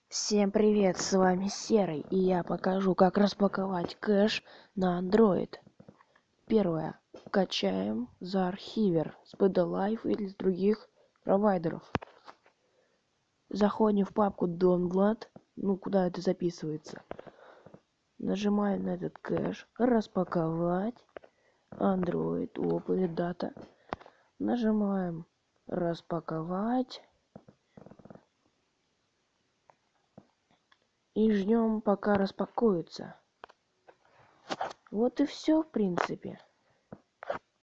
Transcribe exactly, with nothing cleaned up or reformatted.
Всем привет, с вами Серый, и я покажу, как распаковать кэш на Android. Первое. Качаем за архивер с пи ди Live или с других провайдеров. Заходим в папку Download, ну куда это записывается. Нажимаем на этот кэш, распаковать, Android, оп, или дата. Нажимаем распаковать. И ждем, пока распакуется. Вот и все, в принципе.